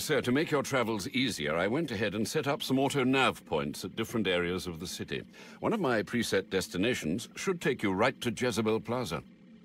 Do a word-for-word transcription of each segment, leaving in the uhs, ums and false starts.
sir, to make your travels easier, I went ahead and set up some auto-nav points at different areas of the city. One of my preset destinations should take you right to Jezebel Plaza.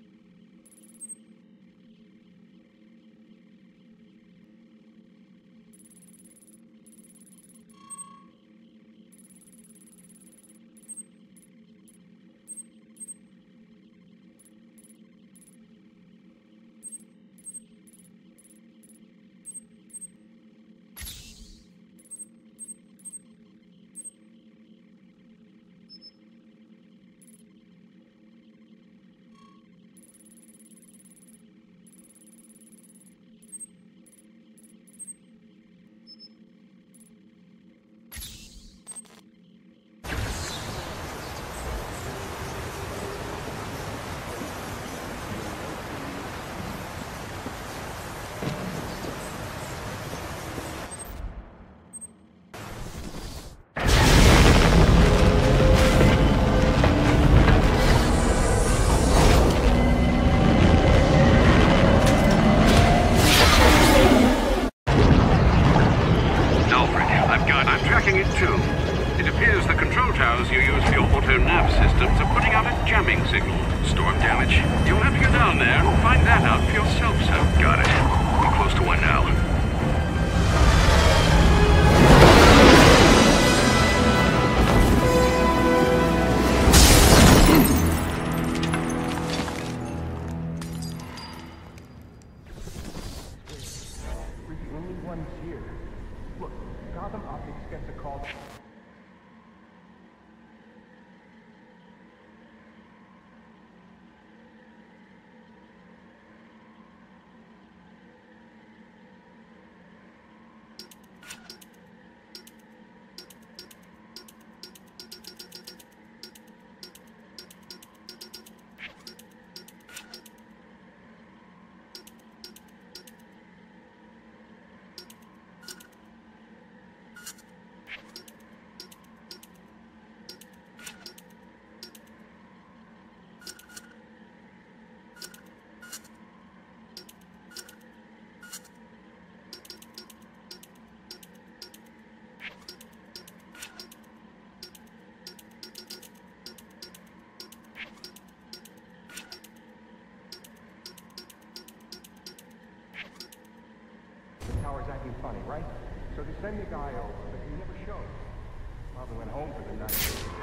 Acting funny, right? So they send the guy over, but he never shows. Probably went home for the night.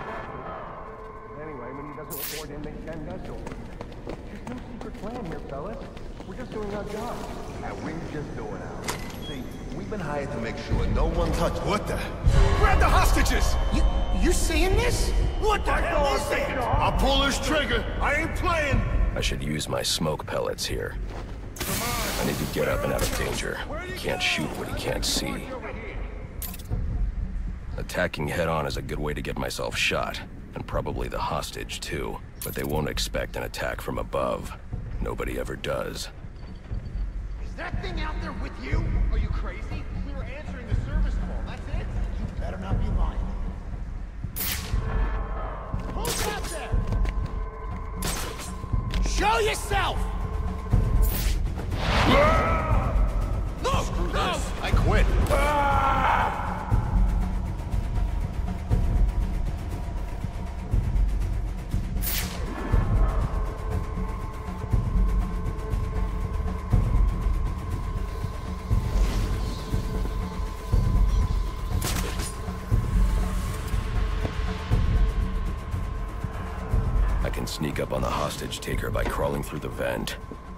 Anyway, when he doesn't report in, they send us over. There's no secret plan here, fellas. We're just doing our job. And we're just doing ours. See, we've been hired to make sure no one touches. What the? Grab the hostages! You, you seeing this? What the hell is that? I'll pull this trigger. I ain't playing. I should use my smoke pellets here. I need to get up and out of danger. You can't shoot what you can't see. Attacking head-on is a good way to get myself shot, and probably the hostage too. But they won't expect an attack from above. Nobody ever does. Is that thing out there with you? Are you crazy? We were answering the service call, that's it? You better not be lying. Who's out there? Show yourself! No! No! I quit. I can sneak up on the hostage taker by crawling through the vent.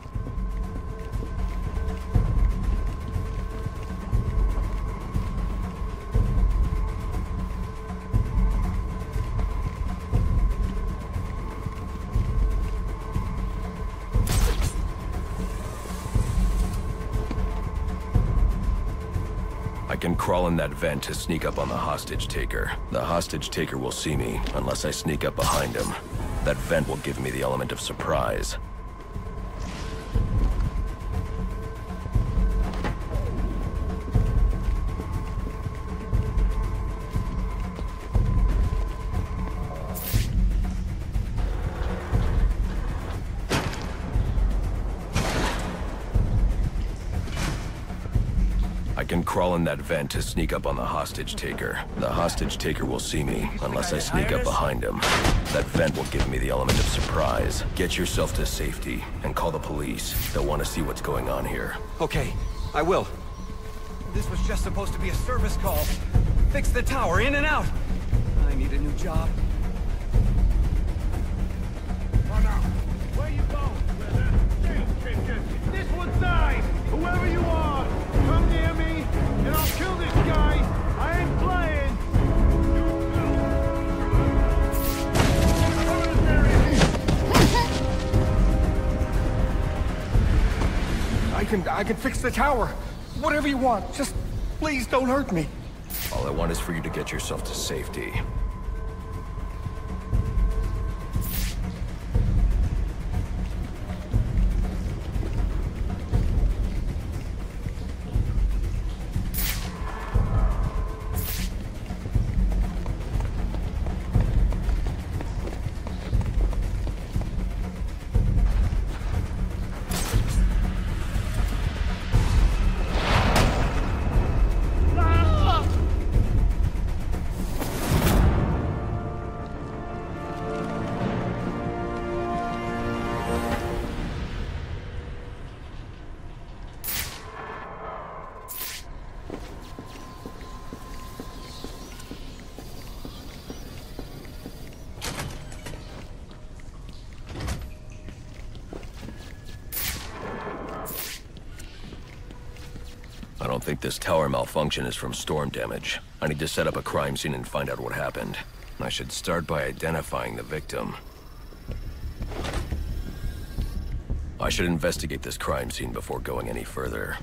I can crawl in that vent to sneak up on the hostage taker. The hostage taker will see me, unless I sneak up behind him. That vent will give me the element of surprise. I can crawl in that vent to sneak up on the hostage taker. The hostage taker will see me, unless I sneak up behind him. That vent will give me the element of surprise. Get yourself to safety, and call the police. They'll want to see what's going on here. Okay, I will. This was just supposed to be a service call. Fix the tower, in and out! I need a new job. Oh no! Where you going, brother? This one's nice! Whoever you are, come near me, and I'll kill this guy! I ain't playing! I can, I can fix the tower. Whatever you want. Just please don't hurt me. All I want is for you to get yourself to safety. I don't think this tower malfunction is from storm damage. I need to set up a crime scene and find out what happened. I should start by identifying the victim. I should investigate this crime scene before going any further.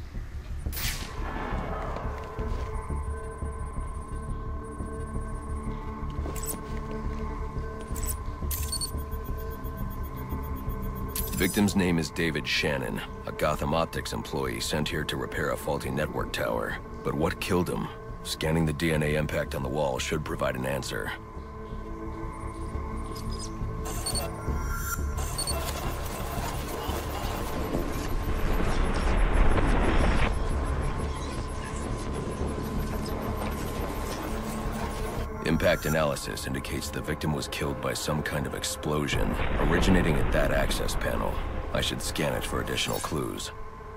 Victim's name is David Shannon, a Gotham Optics employee sent here to repair a faulty network tower. But what killed him? Scanning the D N A impact on the wall should provide an answer. Impact analysis indicates the victim was killed by some kind of explosion, originating at that access panel. I should scan it for additional clues.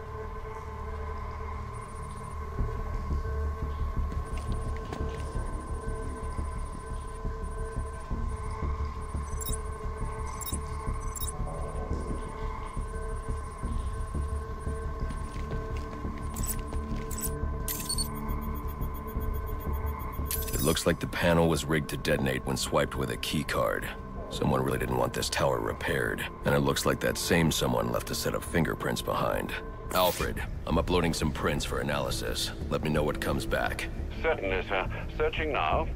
Looks like the panel was rigged to detonate when swiped with a key card. Someone really didn't want this tower repaired, and it looks like that same someone left a set of fingerprints behind. Alfred, I'm uploading some prints for analysis. Let me know what comes back. Certainly, sir. Searching now.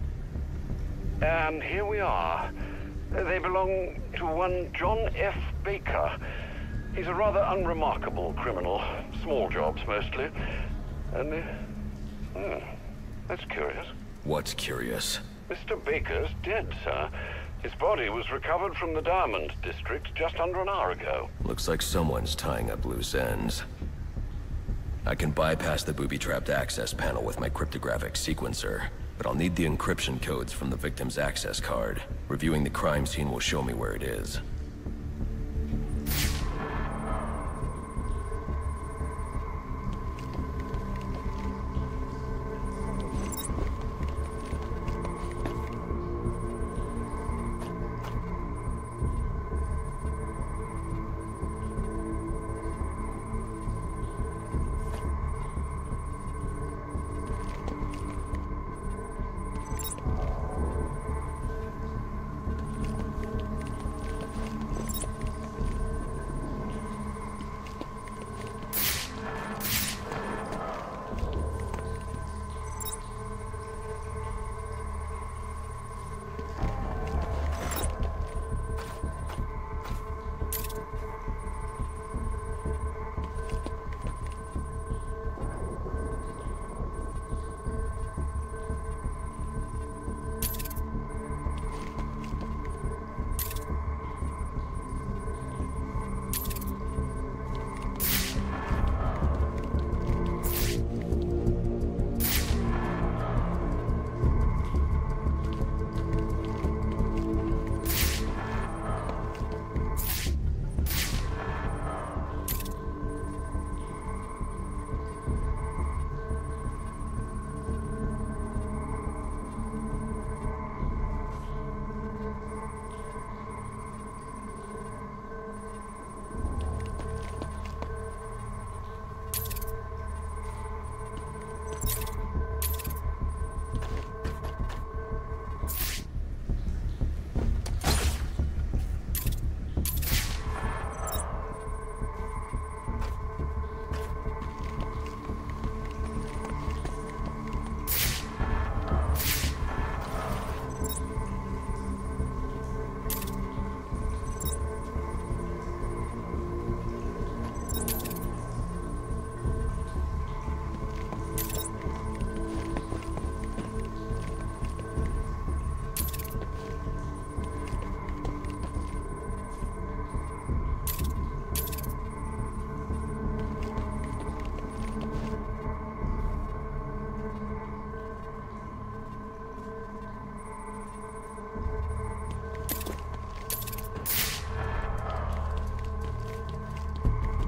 And here we are. They belong to one John F. Baker. He's a rather unremarkable criminal. Small jobs, mostly. And, uh, hmm, that's curious. What's curious? Mister Baker's dead, sir. His body was recovered from the Diamond District just under an hour ago. Looks like someone's tying up loose ends. I can bypass the booby-trapped access panel with my cryptographic sequencer, but I'll need the encryption codes from the victim's access card. Reviewing the crime scene will show me where it is.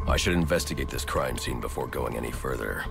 I should investigate this crime scene before going any further.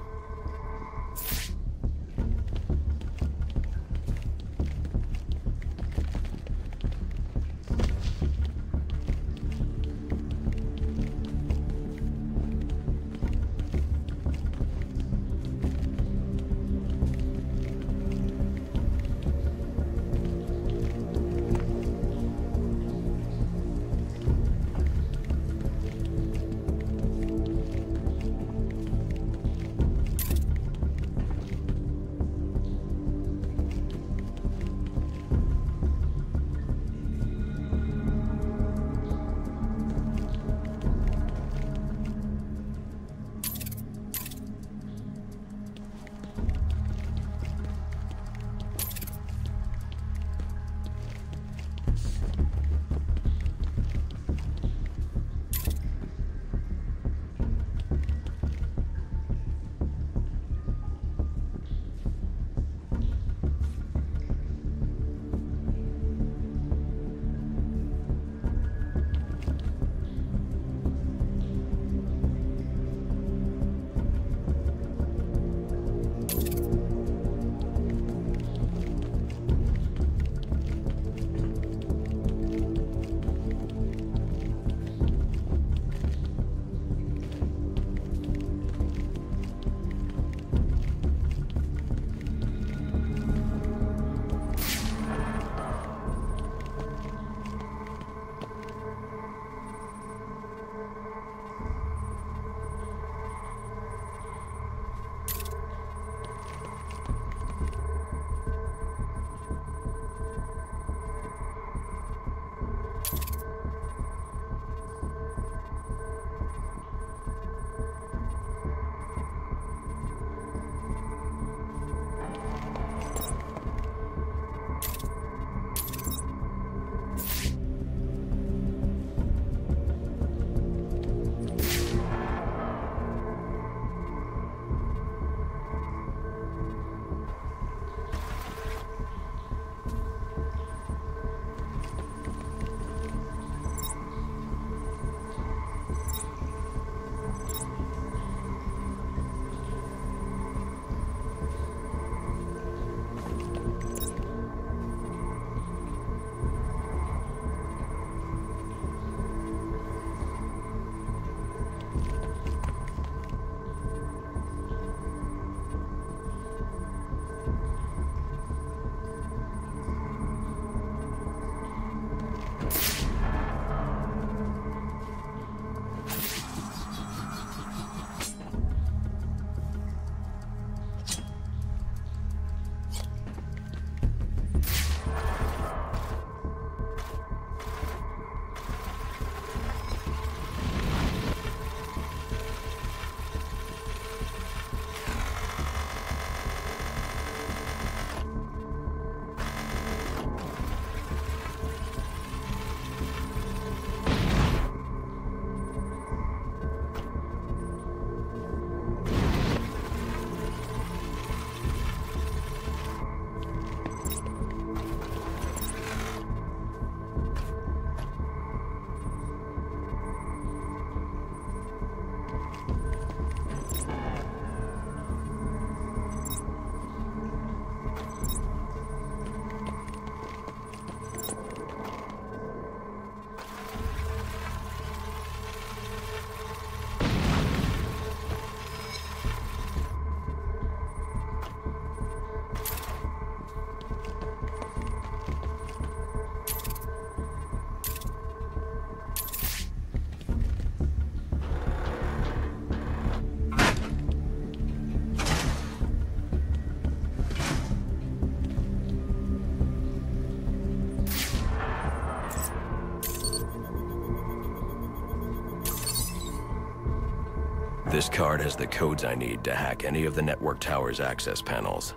This card has the codes I need to hack any of the network tower's access panels.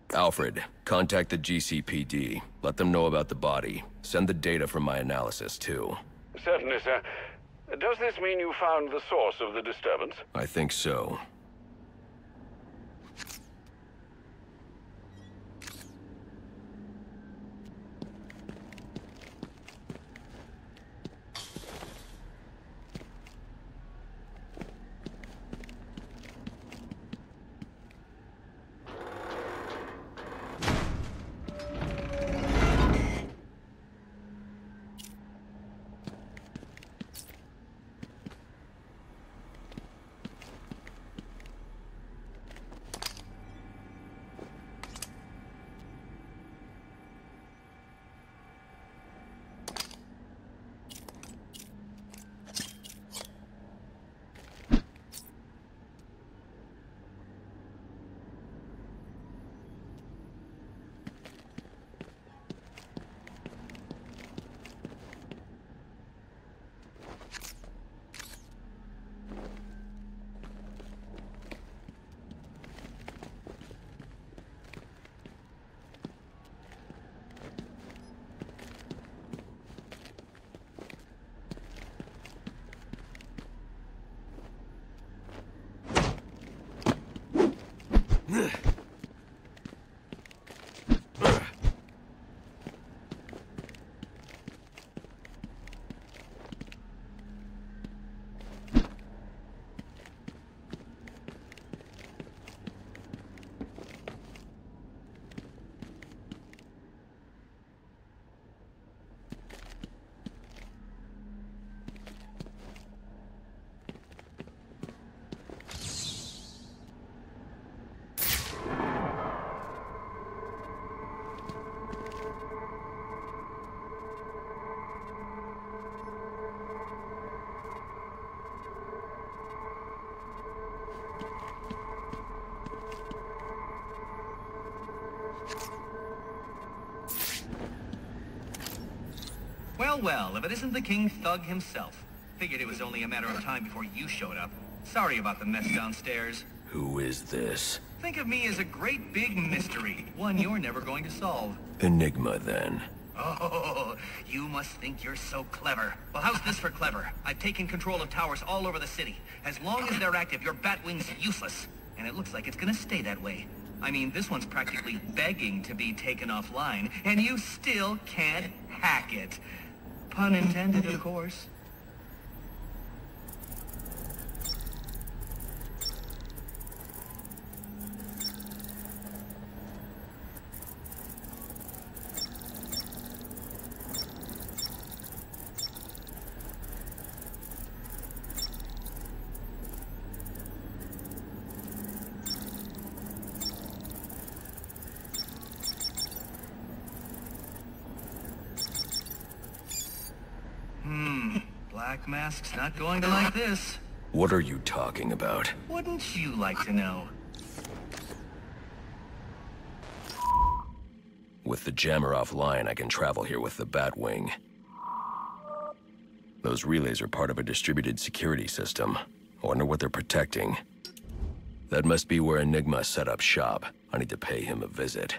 Alfred, contact the G C P D. Let them know about the body. Send the data from my analysis, too. Certainly, sir. Does this mean you found the source of the disturbance? I think so. Well, well, if it isn't the King Thug himself. Figured it was only a matter of time before you showed up. Sorry about the mess downstairs. Who is this? Think of me as a great big mystery, one you're never going to solve. Enigma, then. Oh, you must think you're so clever. Well, how's this for clever? I've taken control of towers all over the city. As long as they're active, your Batwing's useless. And it looks like it's gonna stay that way. I mean, this one's practically begging to be taken offline, and you still can't hack it. Pun intended, of course. Black Mask's not going to like this. What are you talking about? Wouldn't you like to know? With the jammer offline, I can travel here with the Batwing. Those relays are part of a distributed security system. I wonder what they're protecting. That must be where Enigma set up shop. I need to pay him a visit.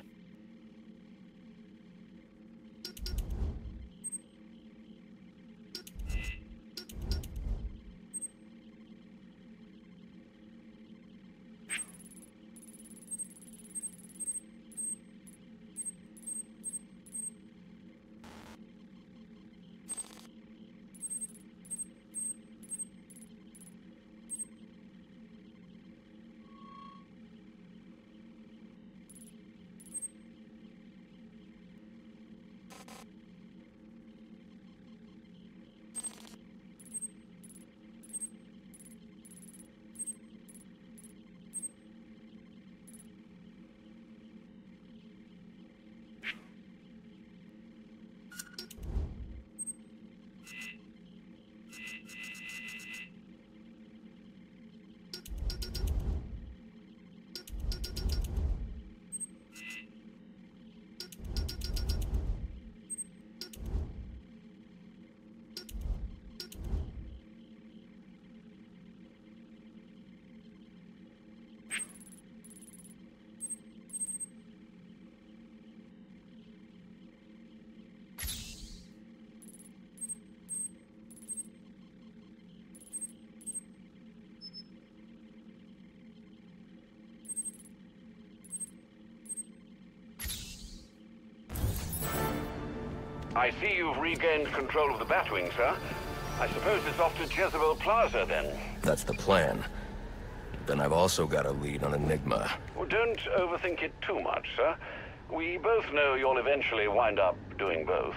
I see you've regained control of the Batwing, sir. I suppose it's off to Jezebel Plaza, then. That's the plan. Then I've also got a lead on Enigma. Well, don't overthink it too much, sir. We both know you'll eventually wind up doing both.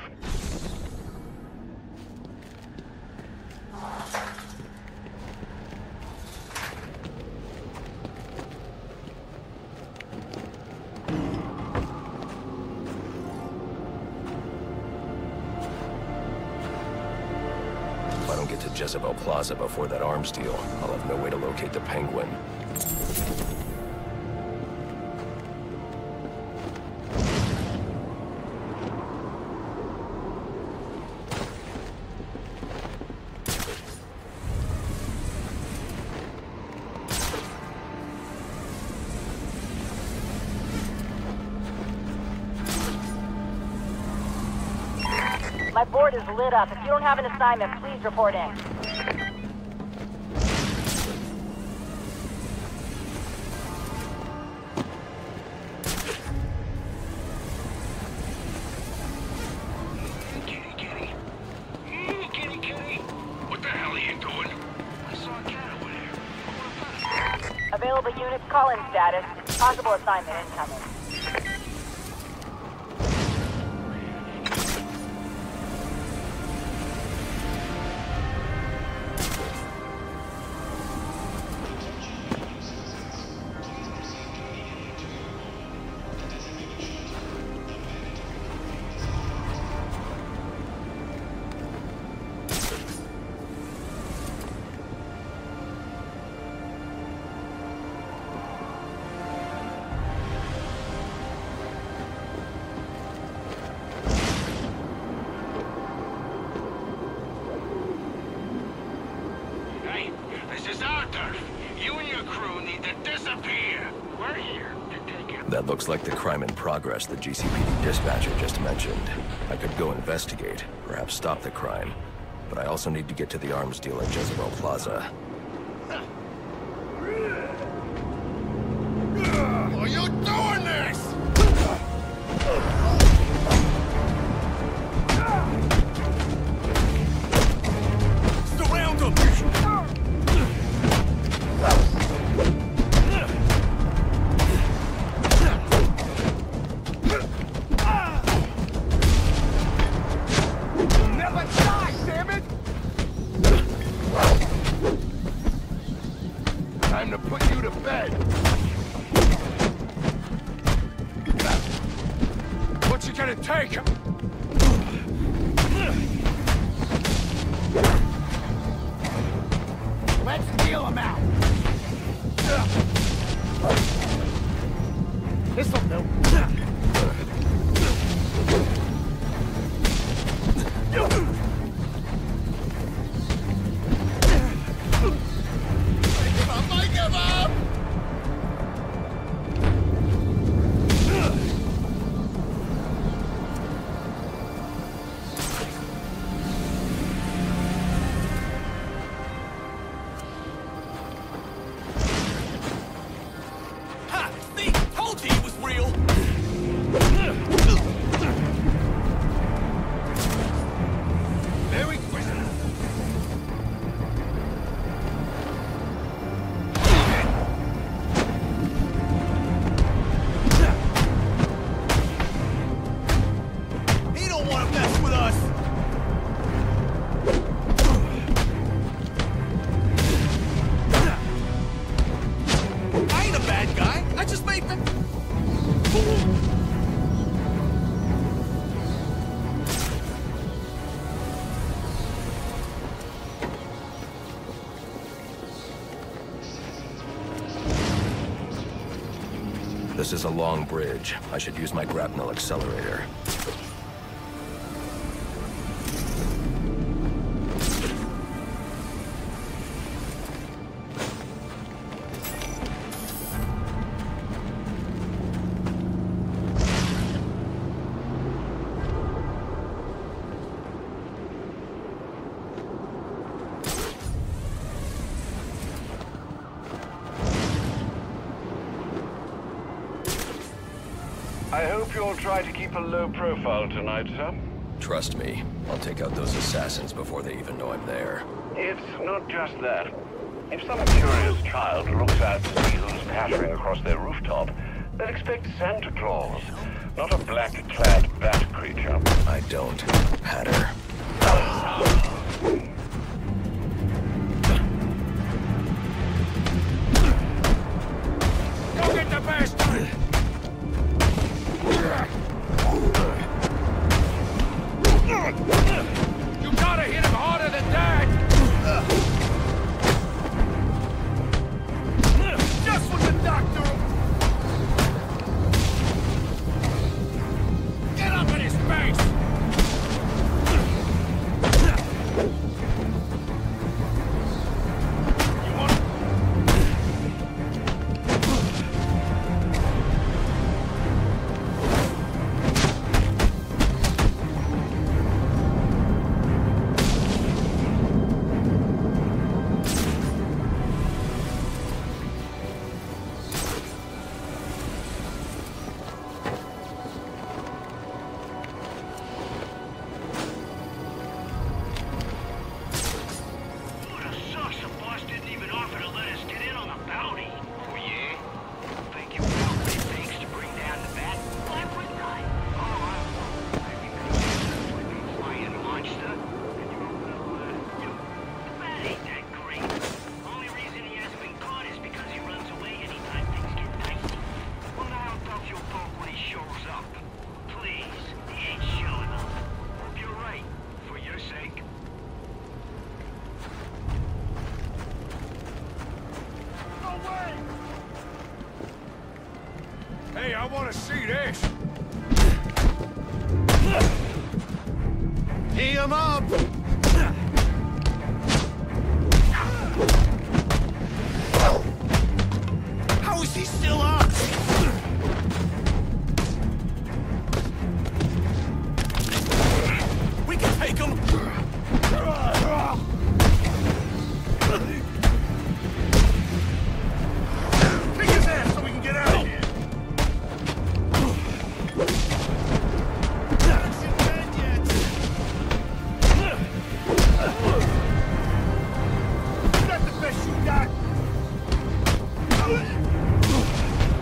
If I don't get to Jezebel Plaza before that arms deal, I'll have no way to locate the Penguin. My board is lit up. If you don't have an assignment, please report in. Kitty, kitty. Mm, kitty, kitty. What the hell are you doing? I saw a cat over there. I want to pet it. Available units, call-in status. Possible assignment incoming. That looks like the crime in progress the G C P D dispatcher just mentioned. I could go investigate, perhaps stop the crime, but I also need to get to the arms deal at Jezebel Plaza. Are you doing this? Surround them! This is a long bridge. I should use my grapnel accelerator. I hope you'll try to keep a low profile tonight, sir. Trust me, I'll take out those assassins before they even know I'm there. It's not just that. If some curious child looks out to see who's pattering across their rooftop, they'll expect Santa Claus, not a black-clad bat creature. I don't. Hatter. Go get the bastard! You gotta hit him harder than that! Just what the doctor... Get up in his face! You want... Hey, I want to see this! Tee him up! How is he still up? We can take him! Kick his ass so we can get out of here! Is that the best you got?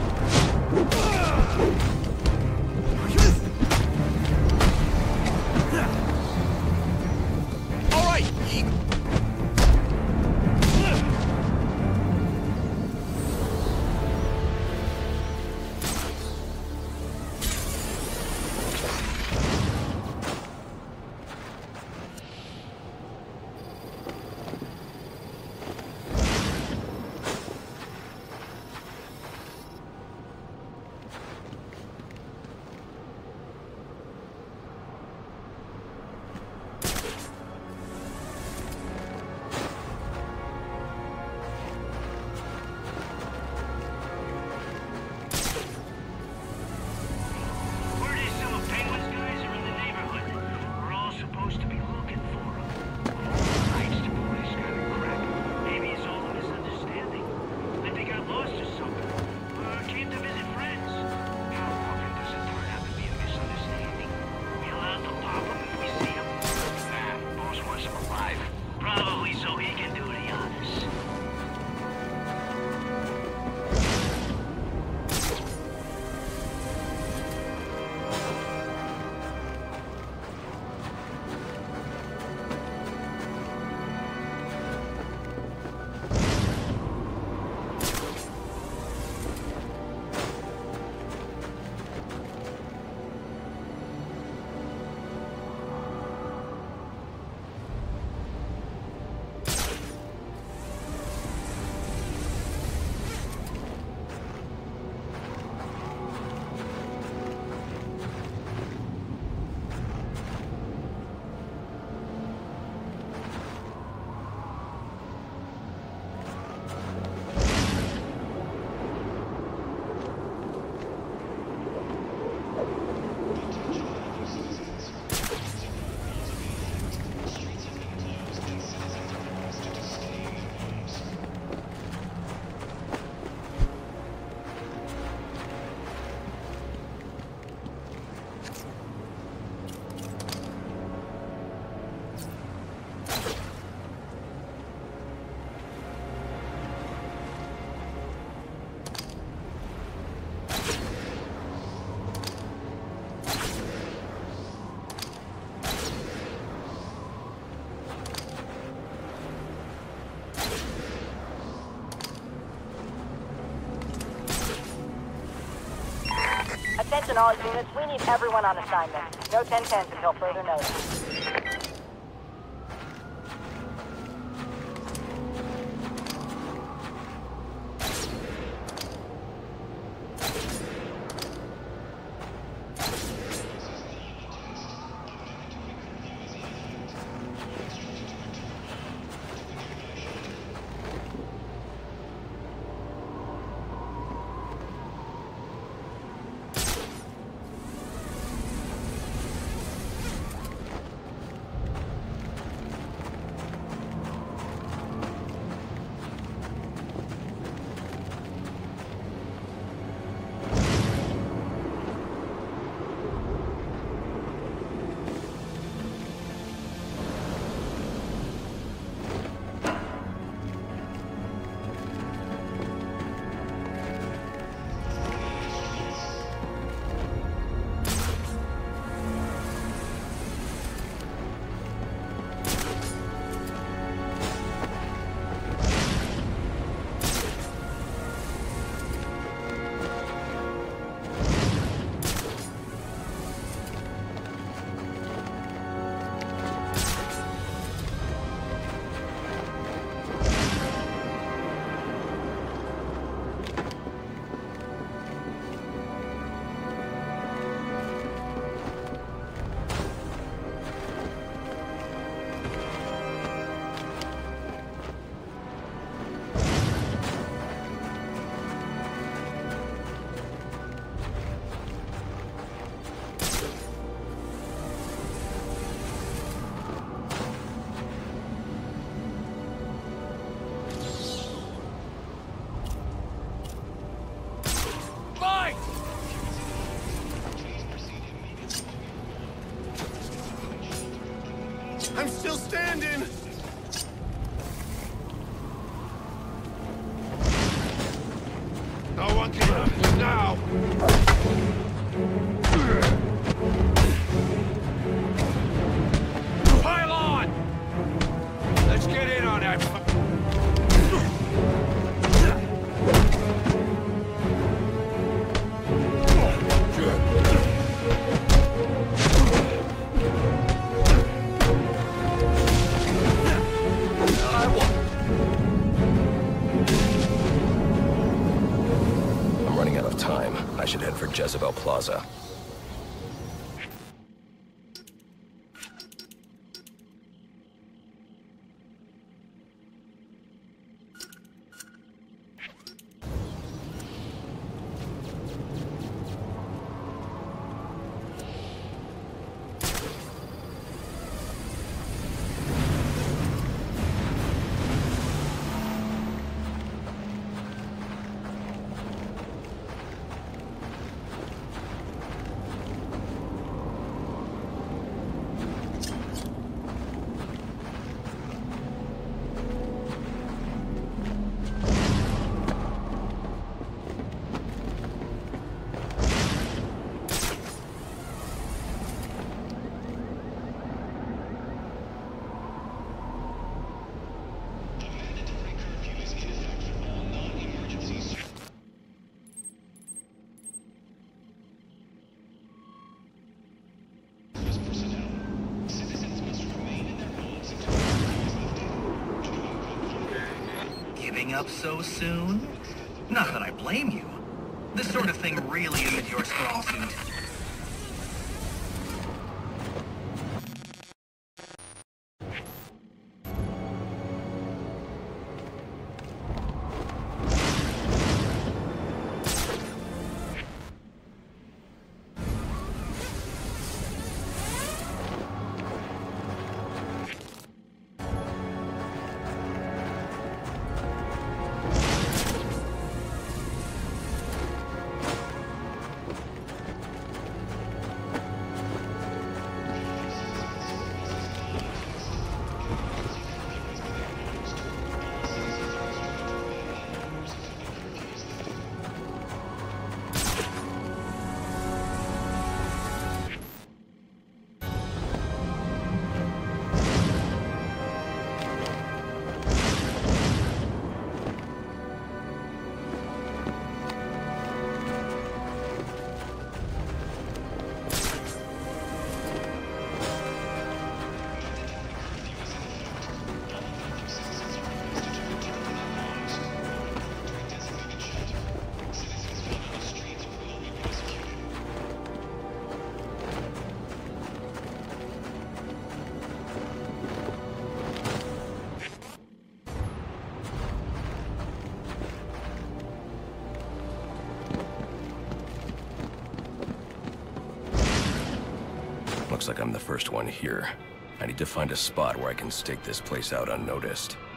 Attention all units, we need everyone on assignment. No ten tens until further notice. I'm still standing! No one can hurt me now! Pile on! Let's get in on that. I should head for Jezebel Plaza. Up so soon? Not that I blame you. This sort of thing really isn't your strong suit. Looks like I'm the first one here. I need to find a spot where I can stake this place out unnoticed.